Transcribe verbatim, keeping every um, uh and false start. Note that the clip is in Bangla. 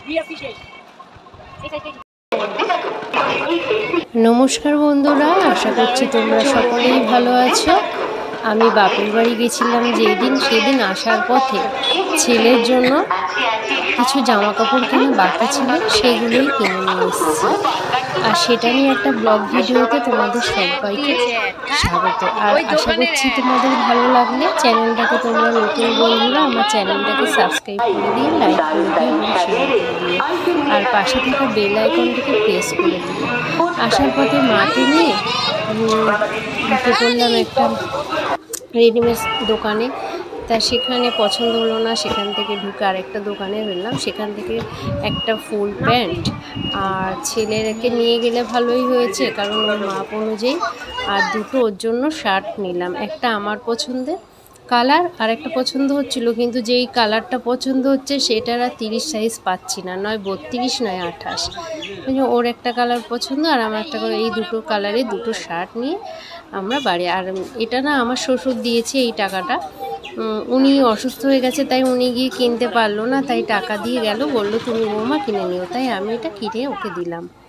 নমস্কার বন্ধুরা, আশা করছি তোমরা সকলেই ভালো আছো। আমি বাপের বাড়ি গেছিলাম যেই দিন, সেদিন আসার পথে ছেলের জন্য কিছু জামা কাপড় কেনা বাকি ছিল, সেগুলোই কিনে নিয়ে এসেছি। আর সেটা নিয়ে একটা ব্লগ ভিডিওতে তোমাদের সবাইকে স্বাগত। আর আশা করছি তোমাদের ভালো লাগলে চ্যানেলটাকে, তোমরা নতুন বন্ধুরা আমার চ্যানেলটাকে সাবস্ক্রাইব করে দিয়ে, লাইক করে দিয়ে এবং শেয়ার করে দিয়ে, আর পাশে থাকা বেল আইকনটাকে প্রেস করে দিও। আসার পথে মাকে নিয়ে ঢুকে পড়লাম একটা রেডিমেড দোকানে। তা সেখানে পছন্দ হলো না, সেখান থেকে ঢুকে আরেকটা দোকানে ফেললাম। সেখান থেকে একটা ফুল প্যান্ট, আর ছেলেকে নিয়ে গেলে ভালোই হয়েছে কারণ ওর মাপ অনুযায়ী, আর দুটো ওর জন্য শার্ট নিলাম। একটা আমার পছন্দের কালার আর একটা পছন্দ হচ্ছিল, কিন্তু যেই কালারটা পছন্দ হচ্ছে সেটার আর তিরিশ সাইজ পাচ্ছি না, নয় বত্রিশ নয় আঠাশ। ওর একটা কালার পছন্দ আর আমার একটা কালার, এই দুটো কালারে দুটো শার্ট নিয়ে আমরা বাড়ি। আর এটা না আমার শ্বশুর দিয়েছে এই টাকাটা, উনি অসুস্থ হয়ে গেছে তাই উনি গিয়ে কিনতে পারলো না, তাই টাকা দিয়ে গেল, বললো তুমি বৌমা কিনে নিও, তাই আমি এটা কিনে ওকে দিলাম।